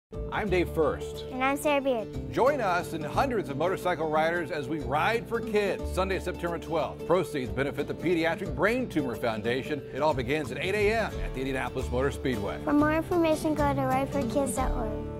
I'm Dave First. And I'm Sarah Beard. Join us and hundreds of motorcycle riders as we ride for kids, Sunday, September 12th. Proceeds benefit the Pediatric Brain Tumor Foundation. It all begins at 8 a.m. at the Indianapolis Motor Speedway. For more information, go to rideforkids.org.